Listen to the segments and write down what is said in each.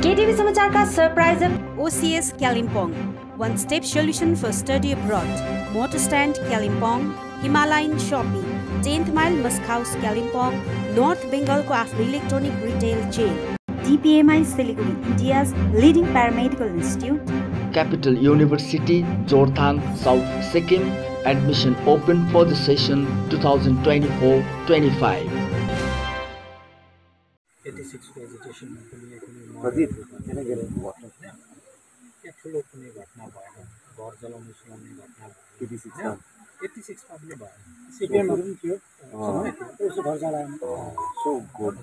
केटीभी समाचारका सरप्राइजर OCS Kalimpong, one step solution for study abroad. Motor stand Kalimpong, Himalayan shopping, 10th mile Musk House Kalimpong, North Bengal को आफ्नो electronic retail chain. DPMI Siliguri, India's leading paramedical institute. Capital University, Jorthang, South Sikkim. Admission open for the session 2024-25. 86 को education में ठुलो कुनै घटना भएन घर जलाउने सुनाउने घटना 86 मा पनि भयो सिपिएमहरु पनि थियो त्यसो घर जलाएन सो गुड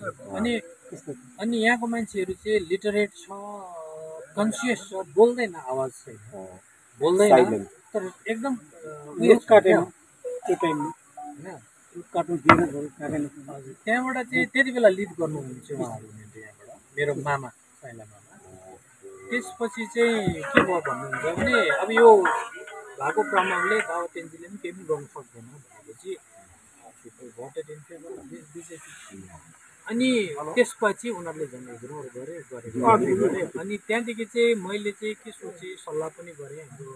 अनि यहाँको मान्छेहरु चाहिँ लिटरेट छ कन्सियस छ बोल्दैन आवाज छैन बोल्दैन तर एकदम उयो काटेन त्यो टाइममा हैन काट्नु दिएर काटेन त्यहाँबाट चाहिँ त्यतिबेला लिड गर्नुहुन्छ उहाँहरु हुनुहुन्थ्यो यहाँबाट मेरो मामा साइला मामा त्यसपछि चाहिँ के भयो भन्नुहुन्छ भने अब यो भएको क्रमले दावतेन्जीले पनि केही पनि गर्न सक्दैन भनेपछि people voted in favor of this BJP अनि त्यसपछि उनीहरुले जन इग्नोर गरे अनि त्यहाँदेखि चाहिँ मैले चाहिँ के सोचे सल्लाह पनि गरे हाम्रो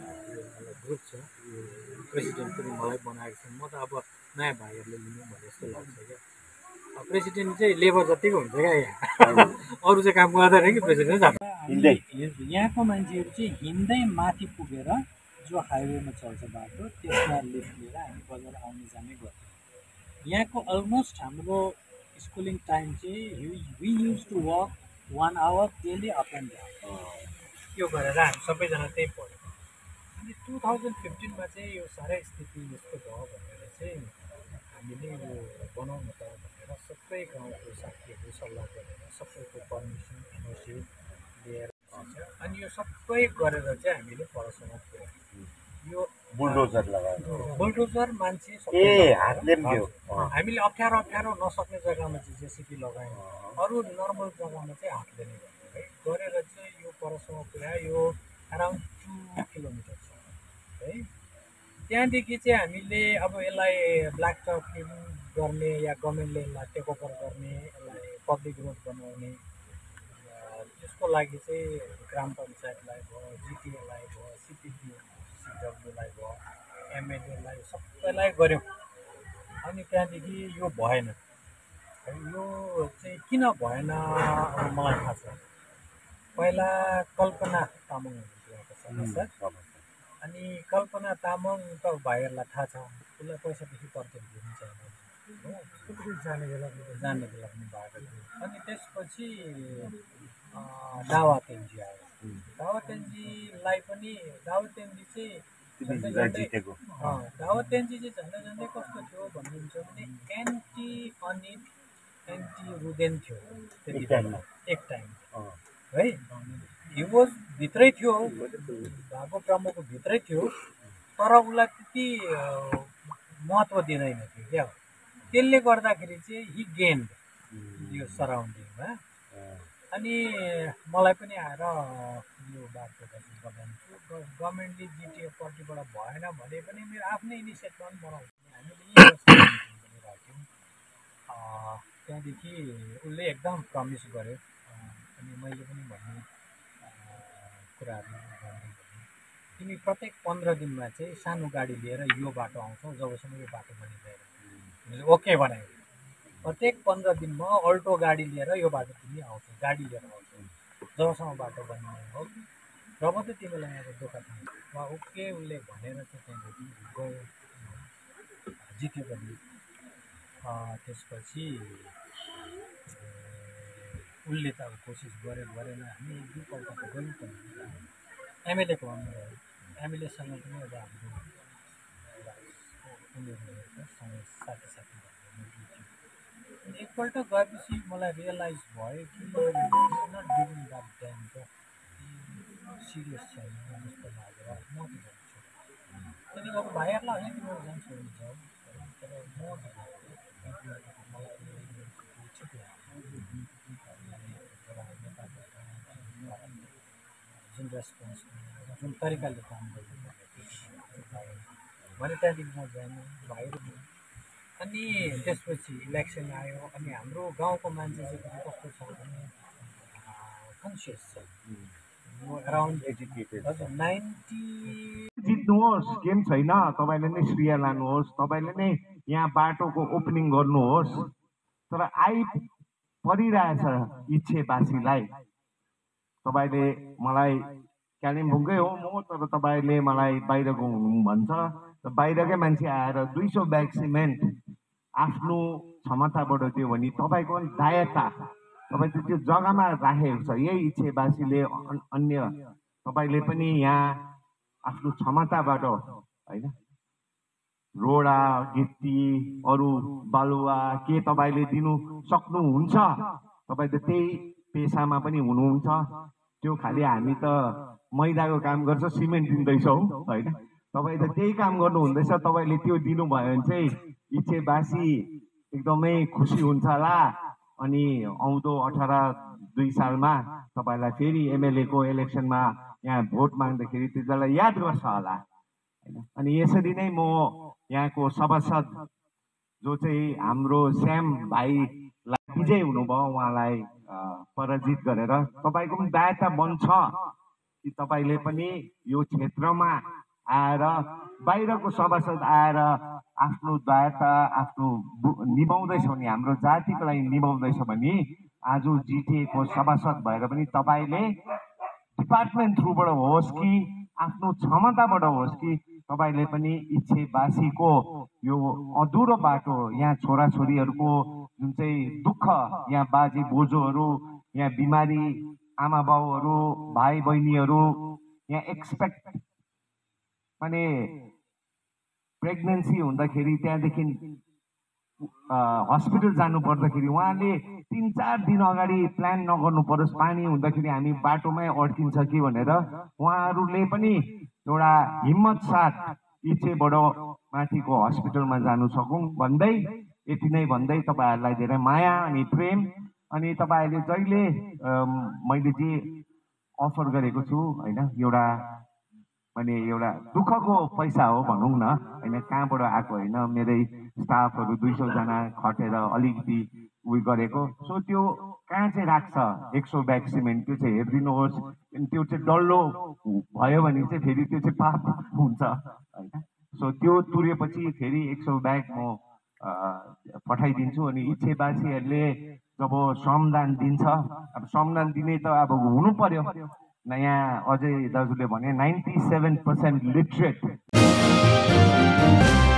ग्रुप छ प्रेसिडेन्ट पनि मलाई बनाएको छ म त अब नयाँ भाइहरुले लिनु भने जस्तो लाग्छ के प्रेसिडेन्ट चाहिँ लेबर जतिको हुन्छ क्या यहाँ अरु चाहिँ काम गर्दैन कि प्रेसिडेन्ट हिँड्दै यहाँको मान्छेहरु चाहिँ हिँड्दै माथि पुगेर जो हाइवेमा चल्छ बाटो त्यसमा लिफ्ट लिएर हामी बजार आउने जाने गर्थ्यौं यहाँको अलमोस्ट हाम्रो स्कुलिङ टाइम चाहिँ we use to walk 1 hour daily up and down यो गरेर हामी सबैजना त्यही पढ्यौं अनि 2015 मा चाहिँ यो सारै स्थिति यस्तो भयो भनेर चाहिँ हामीले यो बनाउनु पर्यो भनेर सबै गाउँको साथीहरु सल्लाह गरेर सबैको परमिसन एनओसी लिएर अनि यो सबै गरेर चाहिँ हामीले परसम्म पुग्यौं यो बुलडोजर लगायो बुलडोजर मान्छे सबै हातले दियो हामीले अप्ठ्यारो नसक्ने जग्गामा चाहिँ जेसीबी लगायौं अरु नर्मल जग्गामा चाहिँ हातले नै गरेर चाहिँ यो परसम्म पुर्यायो यो अराउन्ड 2 किलोमिटर छ है त्यहाँदेखि चाहिँ हामीले अब यसलाई ब्ल्याक टपिङ गर्ने या गभर्नमेन्टले यसलाई टेक ओभर गर्ने यसलाई पब्लिक रोड बनाउने त्यसको लागि चाहिँ ग्राम पञ्चायतलाई भयो जिटिएलाई भयो सिपिडी सिडब्ल्यूलाई भयो एमएलएलाई सबैलाई गर्यौं अनि त्यहाँदेखि यो भएन यो चाहिँ किन भएन मलाई थाहा छ पहिला कल्पना तामाङ हुनुहुन्थ्यो अनि कल्पना तामाङ त भाइहरुलाई थाहा छ उसलाई पैसा बेसी पर्दैन दिनु छैन हो जाने बेला पनि भएको थियो अनि त्यसपछि दावतेन्जी आयो दावतेन्जीलाई पनि दावतेन्जी चाहिँ दावतेन्जी चाहिँ झन्डै कस्तो थियो भन्नुहुन्छ भने एन्टी अनित एन्टी रुदेन थियो त्यति बेला एक टाइम है हि वाज भित्रै थियो भएको क्रमको भित्रै थियो तर उलाई त्यति महत्त्व दिँदैन थियो क्या त्यसले गर्दाखेरि चाहिँ हि गेन्ड यो सराउन्डिङमा अनि मलाई पनि आएर यो बाटो गर्दैछु गभर्नमेन्टले जिटिए पार्टीबाट भएन भने पनि मेरो आफ्नै इनिसिएटिभमा बनाउँछ हामीले यही राख्यौँ त्यहाँदेखि उसले एकदम प्रमिस गर्यो अनि मैले पनि भन्ने कुराहरू गर्ने तिमी प्रत्येक 15 दिनमा चाहिँ सानो गाडी लिएर यो बाटो आउँछौ जबसम्म यो बाटो बनिँदैन मैले ओके बनाएँ प्रत्येक 15 दिनमा अल्टो गाडी लिएर यो बाटो तिमी आउँछौ गाडी लिएर आउँछौ जबसम्म बाटो बनिने हो जब त तिमीलाई यहाँ दोकान वा ओके उसले भनेर चाहिँ त्यहाँदेखि गयो जित्यो पनि त्यसपछि उसले त अब कोसिस गरेन हामी एक दुईपल्ट त गयौँ पनि एमएलएको भन्नुभयो एमएलएसँग पनि अब हाम्रो उनीहरूसँग साथी एकपल्ट गएपछि मलाई रियलाइज भयो कि नट गिभिङ द्याट टाइम त सिरियस छैन जस्तो लागेर म त जान्छु त्यहाँदेखि अब भाइहरूलाई होइन तिमीहरू जान्छु भने जाऊ तर म मलाई ठिक जुन रेस्पोन्स जुन तरिकाले काम गर्नु भने त्यहाँदेखि म जानु भाइहरू अनि त्यसपछि इलेक्सन आयो अनि हाम्रो गाउँको मान्छे चाहिँ कस्तो छ भने कन्सियस छ अराउन्ड एजुकेटेड हजुर 90 जित्नुहोस् गेम छैन तपाईले नै श्रेय लानुहोस् तपाईले नै यहाँ बाटोको ओपनिङ गर्नुहोस् तर परिरहेछ इच्छेवासीलाई तपाईले मलाई कालिम्पोङकै हो म तर तपाईले मलाई बाहिरको हुनु भन्छ र बाहिरकै मान्छे आएर 200 ब्याग सिमेन्ट आफ्नो क्षमताबाट दियो भने तपाईको दायता तपाईले त्यो जग्गामा राखेको छ यही इच्छेवासीले अन्य तपाईले पनि यहाँ आफ्नो क्षमताबाट हैन रोडा गिट्टी अरु बालुवा के तपाईले दिनु सक्नुहुन्छ तपाई त त्यही पेशामा पनि हुनुहुन्छ त्यो खाली हामी त मैदाको काम गर्छ सिमेन्ट दिँदैछौ हैन तपाई त त्यही काम गर्नु हुँदैछ तपाईले त्यो दिनु भयो भने चाहिँ इच्छेवासी एकदमै खुसी हुन्छ होला अनि आउँदो 18-2 सालमा तपाईलाई फेरि एमएलए को इलेक्सनमा यहाँ भोट माग्दाखेरि त्यसलाई याद गर्छ होला हैन अनि यसरी नै म यहाँको सभासद जो चाहिँ हाम्रो श्याम भाइलाई विजय हुनुभयो उहाँलाई पराजित गरेर तपाईको पनि दायता बन्छ कि तपाईले पनि यो क्षेत्रमा आएर बाहिरको सभासद आएर आफ्नो दायता आफ्नो निभाउँदैछ भने हाम्रो जातिको लागि निभाउँदैछ भने आज जिटिए को सभासद भएर पनि तपाईले डिपार्टमेन्ट थ्रुबाट होस् कि आफ्नो क्षमताबाट होस् कि तपाईले पनि इच्छेवासीको यो अधुरो बाटो यहाँ छोराछोरीहरूको जुन चाहिँ दुःख यहाँ बाजे बोजूहरू यहाँ बिमारी आमा बाउहरू भाइ बहिनीहरू यहाँ एक्सपेक्ट माने प्रेग्नेन्सी हुँदाखेरि त्यहाँदेखि हस्पिटल जानु पर्दाखेरि उहाँले 3-4 दिन अगाडि प्लान नगर्नु परोस् पानी हुँदाखेरि हामी बाटोमै अड्किन्छ कि भनेर उहाँहरूले पनि एउटा हिम्मत साथ इच्छेबाट माथिको हस्पिटलमा जानु सकौँ भन्दै यति नै भन्दै तपाईहरुलाई धेरै माया अनि प्रेम अनि तपाईहरुले जहिले मैले जे अफर गरेको छु हैन एउटा माने एउटा दुःखको पैसा हो भनौं न हैन कहाँबाट आएको हैन मेरै स्टाफहरु 200 जना खटेर अलिकति उयो गरेको सो त्यो कहाँ चाहिँ राख्छ 100 ब्याग सिमेन्ट त्यो चाहिँ हेर्दिनुहोस् त्यो चाहिँ डल्लो भयो भने चाहिँ फेरि त्यो चाहिँ पाप हुन्छ हैन सो त्यो तुरेपछि फेरि 100 ब्याग म पठाइदिन्छु अनि इच्छेवासीहरुले जब श्रमदान दिन्छ अब श्रमदान दिने त अब हुनु पर्यो नयाँ अझै दाजुले भने 97% लिटरेट